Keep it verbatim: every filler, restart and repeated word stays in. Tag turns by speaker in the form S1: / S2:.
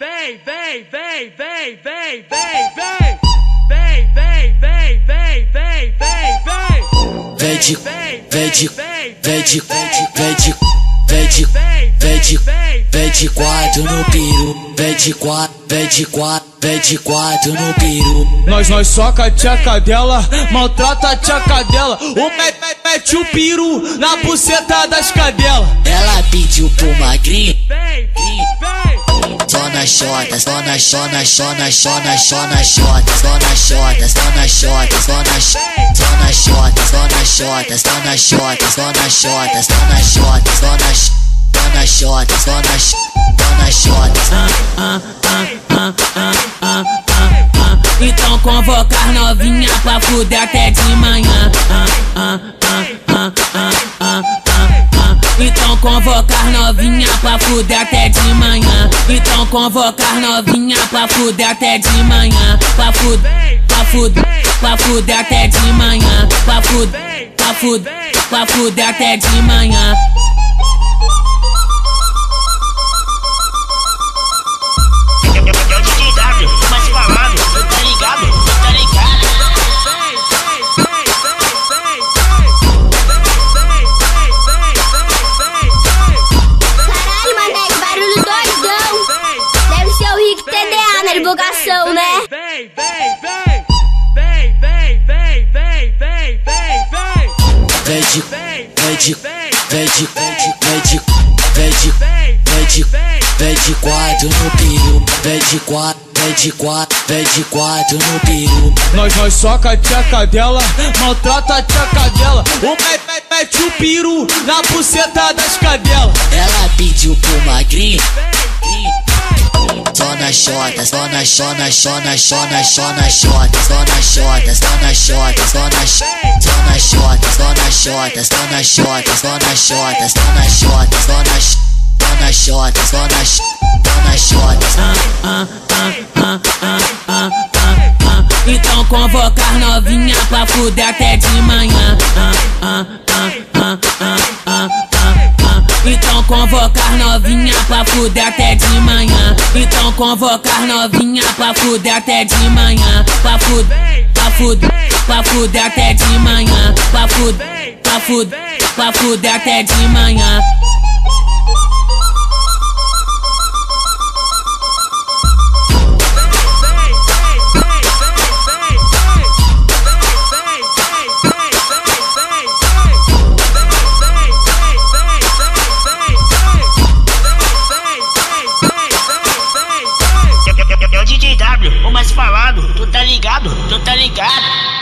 S1: Vem, vem, vem, vem, vem, vem, vem. Vem, vem, vem, vem, vem, vem, vem.
S2: Vem de, vem de, vem de, vem de, vem de, vem de, vem de quatro no piru. Vem de quatro, vem de quatro, vem de quatro no piru.
S3: Nós, nós soca a tia cadela, maltrata a tia cadela. O mete, mete o piru na buceta das cadelas.
S2: Ela pediu pro magrinho,
S1: Vem, vem.
S2: só na xota, só na xona, xona, xona, xona, xota, só na xota, só na xota, só na xota, só na xota, só na xota, só na xota, só na xota, só na xota, só na xota, só na só na xota.
S4: Ah, ah, ah, ah, ah, ah, ah. Então convocar novinha pra fuder até de manhã. Ah, ah, ah, ah, ah, ah, ah, ah. Então convocar novinha pra fuder até de manhã. Então convocar novinha pra fuder até de manhã. Pra fuder, pra fuder, pra fuder até de manhã. Pra fuder, pra fuder, pra fuder até de manhã.
S5: Divulgação, né?
S1: Vem, vem, vem, vem, vem, vem, vem, vem, vem, vem.
S2: Vem de, vem de, vem de, vem de, vem de, vem de, vem de quatro no piru. Vem de quatro, vem de quatro, vem de quatro no piru.
S3: Nós, nós soca a tia cadela, maltrata a tia cadela. O mete, mete o piru na buceta das cadelas.
S2: Ela pediu pro magrinho, só na xota, só na xona, xona, xona, xona, xota, só na xota, só na xota, só na só na xota, só na xota, só na xota, só na xota, só na xota, só na só na xota, só na só na xota.
S4: Ah, ah, ah, ah, ah, ah, ah. Então convocar novinha pra fuder até de manhã. Ah, ah, ah, ah, ah, ah, ah, ah. Então convocar novinha pra fuder até de manhã. Então convocar novinha pra fuder até de manhã. Pra fuder, pra fuder, pra fuder até de manhã. Pra fuder, pra fuder, pra fuder até de manhã.
S6: É o D J W, o mais falado, tu tá ligado, tu tá ligado.